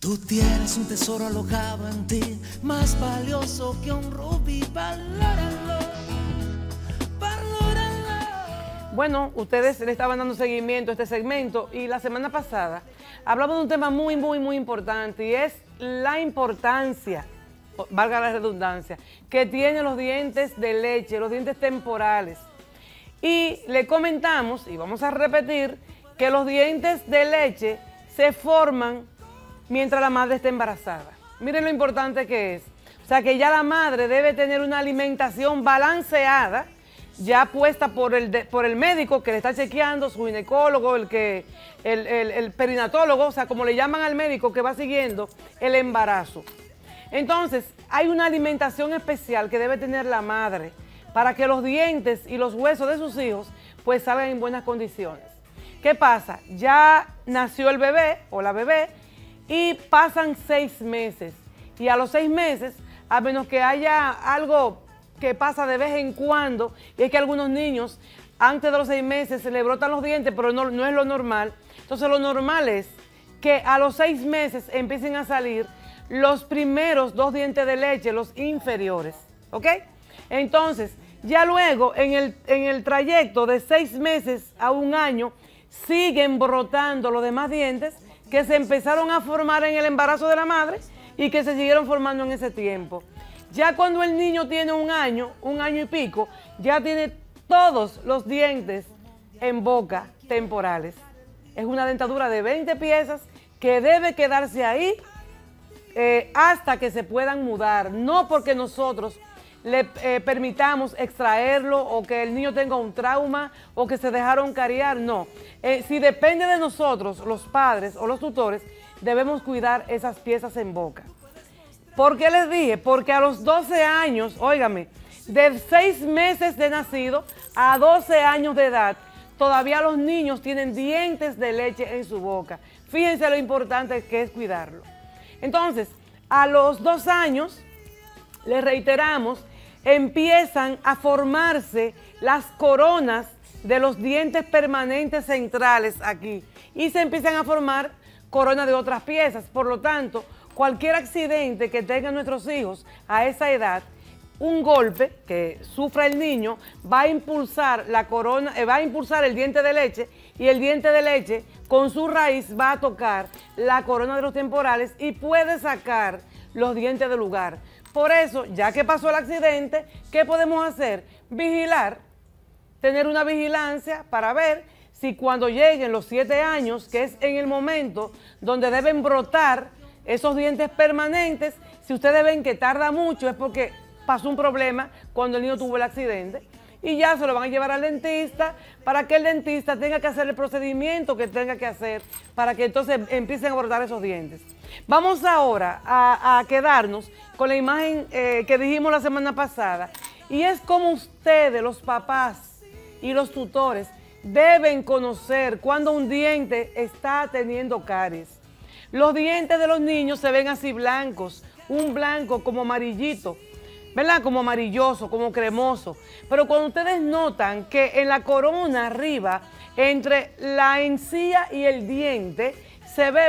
Tú tienes un tesoro alojado en ti, más valioso que un rubí. Valóralo, valóralo. Bueno, ustedes le estaban dando seguimiento a este segmento y la semana pasada hablamos de un tema muy importante y es la importancia, valga la redundancia, que tienen los dientes de leche, los dientes temporales. Y le comentamos, y vamos a repetir, que los dientes de leche se forman mientras la madre está embarazada. Miren lo importante que es. O sea que ya la madre debe tener una alimentación balanceada, ya puesta por el médico que le está chequeando, su ginecólogo, el perinatólogo, o sea, como le llaman al médico que va siguiendo el embarazo. Entonces, hay una alimentación especial que debe tener la madre para que los dientes y los huesos de sus hijos pues salgan en buenas condiciones. ¿Qué pasa? Ya nació el bebé o la bebé y pasan 6 meses. Y a los 6 meses, a menos que haya algo que pasa de vez en cuando, y es que algunos niños antes de los 6 meses se le brotan los dientes, pero no es lo normal. Entonces lo normal es que a los 6 meses empiecen a salir los primeros 2 dientes de leche, los inferiores, ¿ok? Entonces, ya luego en el trayecto de 6 meses a 1 año, siguen brotando los demás dientes que se empezaron a formar en el embarazo de la madre y que se siguieron formando en ese tiempo. Ya cuando el niño tiene 1 año y pico, ya tiene todos los dientes en boca temporales. Es una dentadura de 20 piezas que debe quedarse ahí hasta que se puedan mudar, no porque nosotros le permitamos extraerlo o que el niño tenga un trauma o que se dejaron cariar, no. Si depende de nosotros, los padres o los tutores, debemos cuidar esas piezas en boca. ¿Por qué les dije? Porque a los 12 años, óigame, de 6 meses de nacido a 12 años de edad, todavía los niños tienen dientes de leche en su boca. Fíjense lo importante que es cuidarlo. Entonces, a los 2 años, les reiteramos, empiezan a formarse las coronas de los dientes permanentes centrales aquí y se empiezan a formar coronas de otras piezas. Por lo tanto, cualquier accidente que tengan nuestros hijos a esa edad, un golpe que sufra el niño va a impulsar la corona, va a impulsar el diente de leche y el diente de leche con su raíz va a tocar la corona de los temporales y puede sacar los dientes del lugar. Por eso, ya que pasó el accidente, ¿qué podemos hacer? Vigilar, tener una vigilancia para ver si cuando lleguen los 7 años, que es en el momento donde deben brotar esos dientes permanentes, si ustedes ven que tarda mucho es porque pasó un problema cuando el niño tuvo el accidente y ya se lo van a llevar al dentista para que el dentista tenga que hacer el procedimiento que tenga que hacer para que entonces empiecen a brotar esos dientes. Vamos ahora a quedarnos con la imagen que dijimos la semana pasada y es como ustedes, los papás y los tutores, deben conocer cuando un diente está teniendo caries. Los dientes de los niños se ven así blancos, un blanco como amarillito, ¿verdad? Como amarilloso, como cremoso. Pero cuando ustedes notan que en la corona arriba, entre la encía y el diente, se ve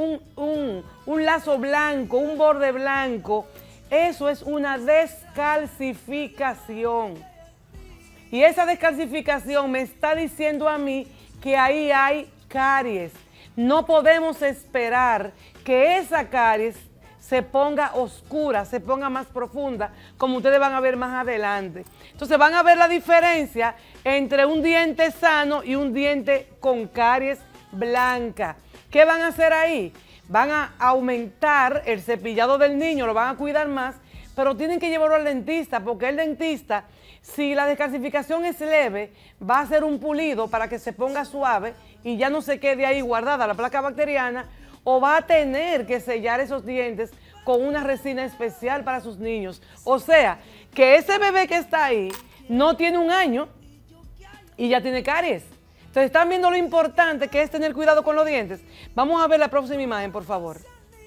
un lazo blanco, un borde blanco, eso es una descalcificación. Y esa descalcificación me está diciendo a mí que ahí hay caries. No podemos esperar que esa caries se ponga oscura, se ponga más profunda, como ustedes van a ver más adelante. Entonces van a ver la diferencia entre un diente sano y un diente con caries blanca. ¿Qué van a hacer ahí? Van a aumentar el cepillado del niño, lo van a cuidar más, pero tienen que llevarlo al dentista, porque el dentista, si la descalcificación es leve, va a hacer un pulido para que se ponga suave y ya no se quede ahí guardada la placa bacteriana, o va a tener que sellar esos dientes con una resina especial para sus niños. O sea, que ese bebé que está ahí no tiene 1 año y ya tiene caries. Entonces, ¿están viendo lo importante que es tener cuidado con los dientes? Vamos a ver la próxima imagen, por favor.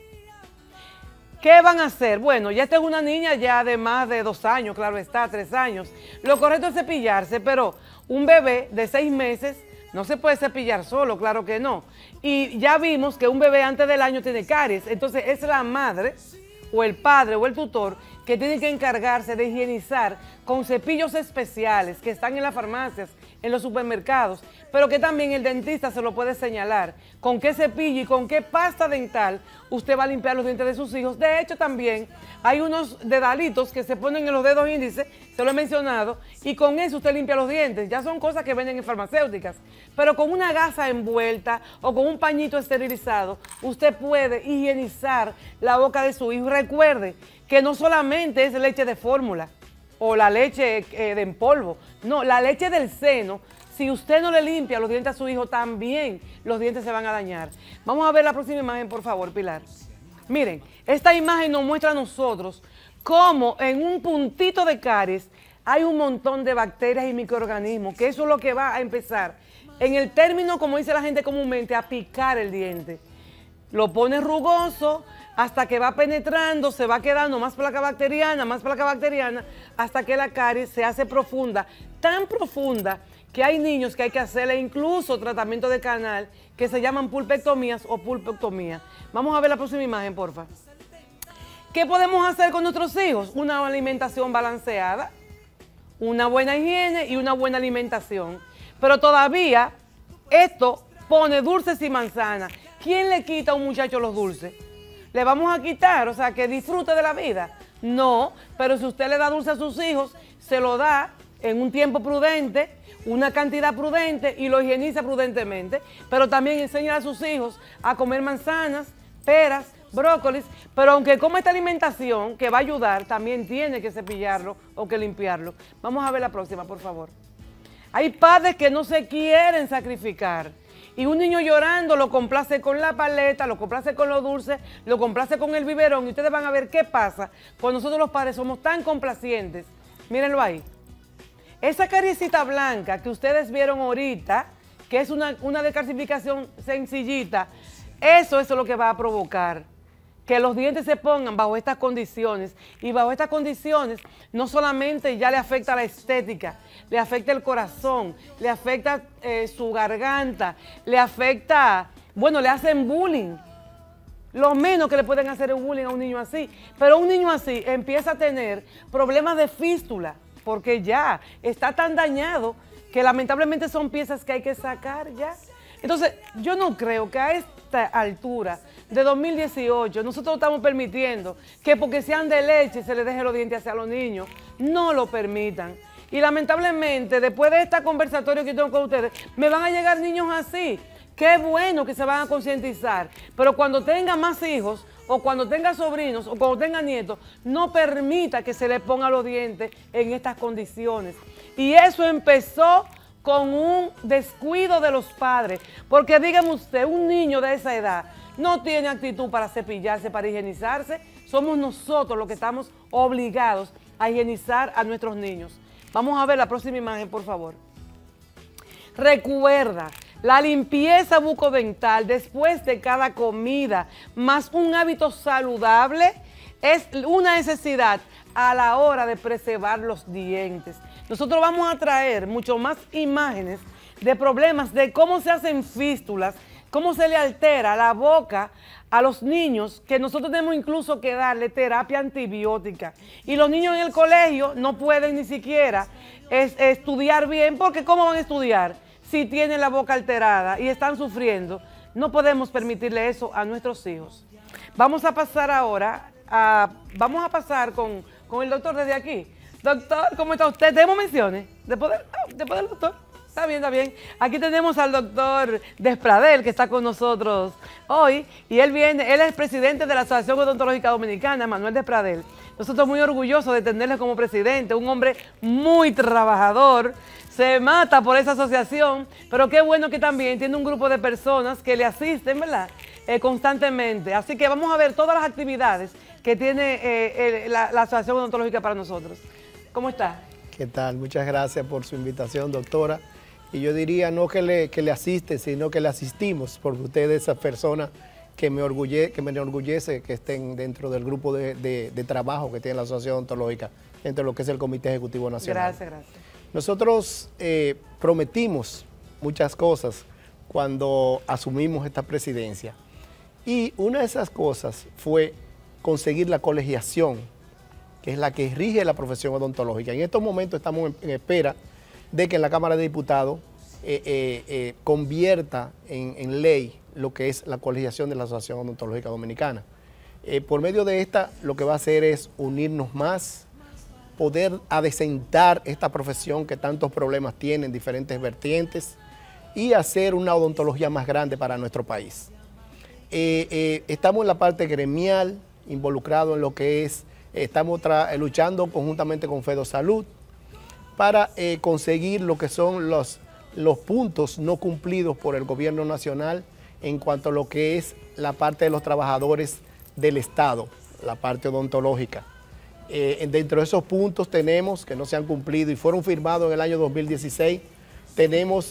¿Qué van a hacer? Bueno, ya esta es una niña ya de más de 2 años, claro está, 3 años. Lo correcto es cepillarse, pero un bebé de 6 meses No se puede cepillar solo, claro que no. Y ya vimos que un bebé antes del año tiene caries. Entonces es la madre o el padre o el tutor que tiene que encargarse de higienizar con cepillos especiales que están en las farmacias, en los supermercados, pero que también el dentista se lo puede señalar con qué cepillo y con qué pasta dental usted va a limpiar los dientes de sus hijos. De hecho, también hay unos dedalitos que se ponen en los dedos índices, se lo he mencionado, y con eso usted limpia los dientes. Ya son cosas que venden en farmacéuticas, pero con una gasa envuelta o con un pañito esterilizado, usted puede higienizar la boca de su hijo. Y recuerde que no solamente es leche de fórmula o la leche en polvo, no, la leche del seno. Si usted no le limpia los dientes a su hijo, también los dientes se van a dañar. Vamos a ver la próxima imagen, por favor, Pilar. Miren, esta imagen nos muestra a nosotros cómo en un puntito de caries hay un montón de bacterias y microorganismos, que eso es lo que va a empezar, en el término, como dice la gente comúnmente, a picar el diente. Lo pone rugoso hasta que va penetrando, se va quedando más placa bacteriana, hasta que la caries se hace profunda, tan profunda que hay niños que hay que hacerle incluso tratamiento de canal que se llaman pulpectomías o pulpectomía. Vamos a ver la próxima imagen, porfa. ¿Qué podemos hacer con nuestros hijos? Una alimentación balanceada, una buena higiene y una buena alimentación. Pero todavía esto pone dulces y manzanas. ¿Quién le quita a un muchacho los dulces? ¿Le vamos a quitar? O sea, que disfrute de la vida. No, pero si usted le da dulce a sus hijos, se lo da en un tiempo prudente, una cantidad prudente y lo higieniza prudentemente. Pero también enseña a sus hijos a comer manzanas, peras, brócolis. Pero aunque coma esta alimentación que va a ayudar, también tiene que cepillarlo o que limpiarlo. Vamos a ver la próxima, por favor. Hay padres que no se quieren sacrificar. Y un niño llorando lo complace con la paleta, lo complace con lo dulce, lo complace con el biberón. Y ustedes van a ver qué pasa cuando nosotros los padres somos tan complacientes. Mírenlo ahí. Esa cariecita blanca que ustedes vieron ahorita, que es una descalcificación sencillita, eso es lo que va a provocar que los dientes se pongan bajo estas condiciones. Y bajo estas condiciones no solamente ya le afecta la estética, le afecta el corazón, le afecta su garganta, le afecta, bueno, le hacen bullying. Lo menos que le pueden hacer es bullying a un niño así. Pero un niño así empieza a tener problemas de fístula, porque ya está tan dañado que lamentablemente son piezas que hay que sacar ya. Entonces, yo no creo que a esta altura de 2018 nosotros estamos permitiendo que porque sean de leche se les deje los dientes hacia los niños. No lo permitan. Y lamentablemente, después de este conversatorio que tengo con ustedes, me van a llegar niños así. Qué bueno que se van a concientizar, pero cuando tenga más hijos, o cuando tenga sobrinos, o cuando tenga nietos, no permita que se les ponga los dientes en estas condiciones. Y eso empezó con un descuido de los padres, porque dígame usted, un niño de esa edad no tiene actitud para cepillarse, para higienizarse. Somos nosotros los que estamos obligados a higienizar a nuestros niños. Vamos a ver la próxima imagen, por favor. Recuerda, la limpieza bucodental después de cada comida, más un hábito saludable, es una necesidad a la hora de preservar los dientes. Nosotros vamos a traer mucho más imágenes de problemas de cómo se hacen fístulas, cómo se le altera la boca a los niños, que nosotros tenemos incluso que darle terapia antibiótica. Y los niños en el colegio no pueden ni siquiera estudiar bien, porque ¿cómo van a estudiar si tienen la boca alterada y están sufriendo? No podemos permitirle eso a nuestros hijos. Vamos a pasar ahora, con el doctor desde aquí. Doctor, ¿cómo está usted? ¿Tenemos menciones? Después del doctor. Está bien, está bien. Aquí tenemos al doctor Despradel, que está con nosotros hoy. Y él es presidente de la Asociación Odontológica Dominicana, Manuel Despradel. Nosotros muy orgullosos de tenerle como presidente, un hombre muy trabajador. Se mata por esa asociación, pero qué bueno que también tiene un grupo de personas que le asisten, ¿verdad? Constantemente. Así que vamos a ver todas las actividades que tiene la Asociación Odontológica para nosotros. ¿Cómo está? ¿Qué tal? Muchas gracias por su invitación, doctora. Y yo diría no que le asiste, sino que le asistimos, porque usted es esa persona que me enorgullece que estén dentro del grupo de trabajo que tiene la Asociación Odontológica, entre lo que es el Comité Ejecutivo Nacional. Gracias, gracias. Nosotros prometimos muchas cosas cuando asumimos esta presidencia. Y una de esas cosas fue conseguir la colegiación, que es la que rige la profesión odontológica. En estos momentos estamos en espera de que en la Cámara de Diputados convierta en ley lo que es la colegiación de la Asociación Odontológica Dominicana. Por medio de esta, lo que va a hacer es unirnos más, poder adecentar esta profesión que tantos problemas tiene en diferentes vertientes y hacer una odontología más grande para nuestro país. Estamos en la parte gremial, involucrado en lo que es, estamos luchando conjuntamente con Fedosalud para conseguir lo que son los puntos no cumplidos por el gobierno nacional en cuanto a lo que es la parte de los trabajadores del Estado, la parte odontológica. Dentro de esos puntos tenemos, que no se han cumplido y fueron firmados en el año 2016, tenemos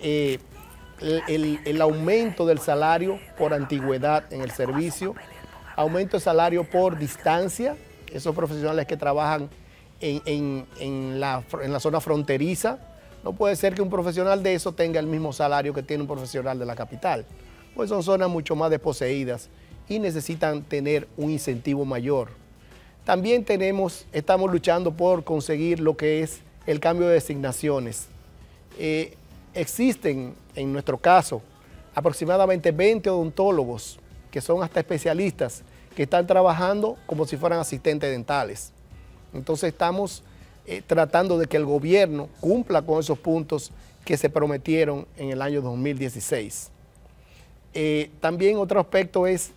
el aumento del salario por antigüedad en el servicio, aumento de salario por distancia, esos profesionales que trabajan en la zona fronteriza. No puede ser que un profesional de eso tenga el mismo salario que tiene un profesional de la capital, pues son zonas mucho más desposeídas y necesitan tener un incentivo mayor. También estamos luchando por conseguir lo que es el cambio de designaciones. Existen, en nuestro caso, aproximadamente 20 odontólogos que son hasta especialistas que están trabajando como si fueran asistentes dentales. Entonces estamos tratando de que el gobierno cumpla con esos puntos que se prometieron en el año 2016. También otro aspecto es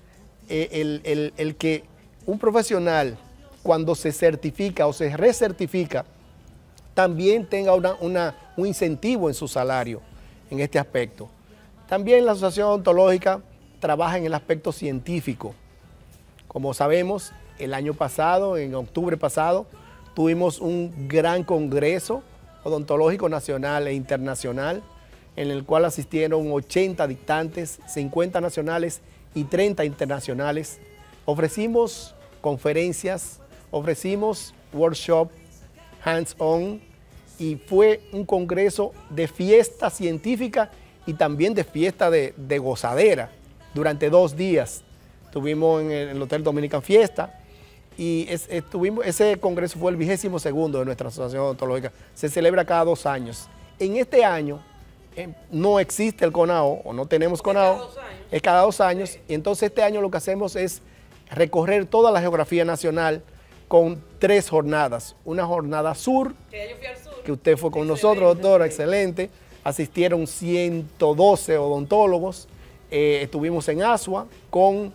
el que un profesional, cuando se certifica o se recertifica, también tenga un incentivo en su salario en este aspecto. También la Asociación Odontológica trabaja en el aspecto científico. Como sabemos, el año pasado, en octubre pasado, tuvimos un gran congreso odontológico nacional e internacional, en el cual asistieron 80 dictantes, 50 nacionales y 30 internacionales. Ofrecimos conferencias, ofrecimos workshop, hands-on, y fue un congreso de fiesta científica y también de fiesta de gozadera durante 2 días. Estuvimos en el Hotel Dominican Fiesta y ese congreso fue el 22º de nuestra Asociación Odontológica. Se celebra cada 2 años. En este año no existe el CONAO, o no tenemos CONAO, es cada 2 años. Y entonces este año lo que hacemos es recorrer toda la geografía nacional con 3 jornadas. Una jornada sur, que usted fue con nosotros, doctora, excelente. Asistieron 112 odontólogos. Estuvimos en Asua con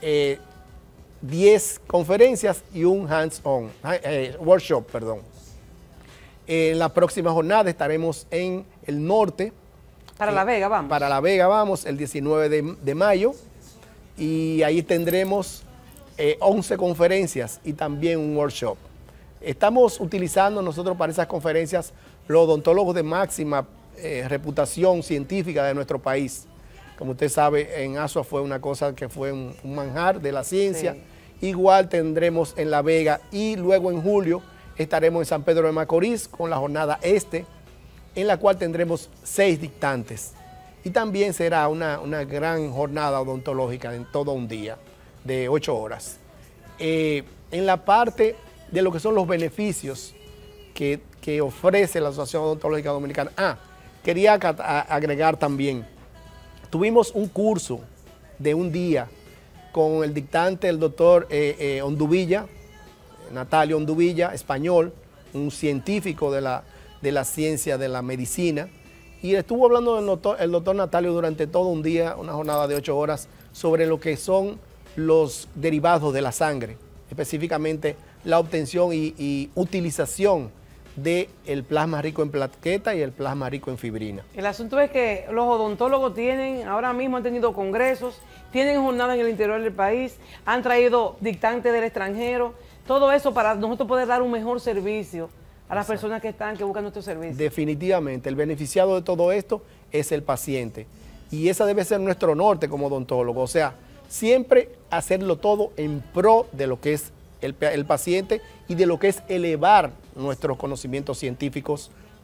10 conferencias y un hands-on, workshop, perdón. En la próxima jornada estaremos en el norte. Para La Vega vamos. Para La Vega vamos, el 19 de mayo. Y ahí tendremos 11 conferencias y también un workshop. Estamos utilizando nosotros para esas conferencias los odontólogos de máxima reputación científica de nuestro país. Como usted sabe, en Asua fue una cosa que fue un manjar de la ciencia. Sí. Igual tendremos en La Vega y luego en julio estaremos en San Pedro de Macorís con la jornada este, en la cual tendremos 6 dictantes. Y también será una gran jornada odontológica en todo un día de 8 horas. En la parte de lo que son los beneficios que ofrece la Asociación Odontológica Dominicana. Quería agregar también, tuvimos un curso de un día con el dictante, el doctor Onduvilla, Natalio Onduvilla, español, un científico de la ciencia de la medicina, y estuvo hablando el doctor Natalio durante todo un día, una jornada de 8 horas, sobre lo que son los derivados de la sangre, específicamente la obtención y utilización del plasma rico en plaqueta y el plasma rico en fibrina. El asunto es que los odontólogos ahora mismo han tenido congresos, tienen jornadas en el interior del país, han traído dictantes del extranjero, todo eso para nosotros poder dar un mejor servicio a las personas que buscan nuestro servicio. Definitivamente, el beneficiado de todo esto es el paciente. Y esa debe ser nuestro norte como odontólogo, o sea, siempre hacerlo todo en pro de lo que es el paciente y de lo que es elevar nuestros conocimientos científicos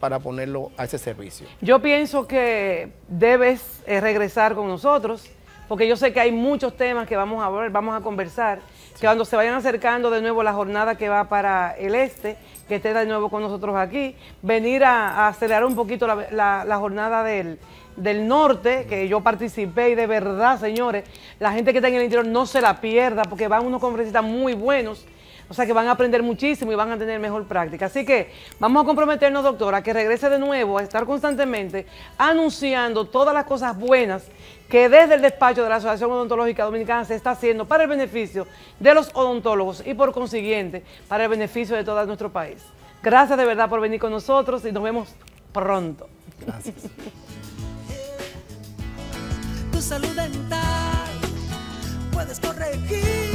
para ponerlo a ese servicio. Yo pienso que debes regresar con nosotros, porque yo sé que hay muchos temas que vamos a ver, vamos a conversar, que cuando se vayan acercando de nuevo la jornada que va para el este, que esté de nuevo con nosotros aquí, venir a acelerar un poquito la jornada del norte, que yo participé y de verdad, señores, la gente que está en el interior no se la pierda, porque van unos conferencistas muy buenos, o sea que van a aprender muchísimo y van a tener mejor práctica. Así que vamos a comprometernos, doctora, a que regrese de nuevo a estar constantemente anunciando todas las cosas buenas que desde el despacho de la Asociación Odontológica Dominicana se está haciendo para el beneficio de los odontólogos y por consiguiente para el beneficio de todo nuestro país. Gracias de verdad por venir con nosotros y nos vemos pronto. Gracias. Tu salud dental puedes corregir.